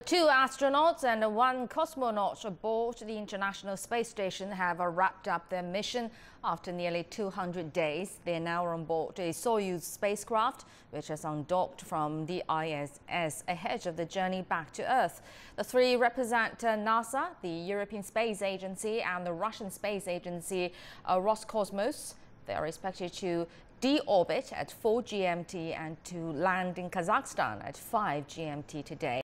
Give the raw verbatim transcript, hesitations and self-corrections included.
Two astronauts and one cosmonaut aboard the International Space Station have wrapped up their mission after nearly two hundred days. They are now on board a Soyuz spacecraft, which has undocked from the I S S ahead of the journey back to Earth. The three represent uh, NASA, the European Space Agency, and the Russian Space Agency uh, Roscosmos. They are expected to deorbit at four G M T and to land in Kazakhstan at five G M T today.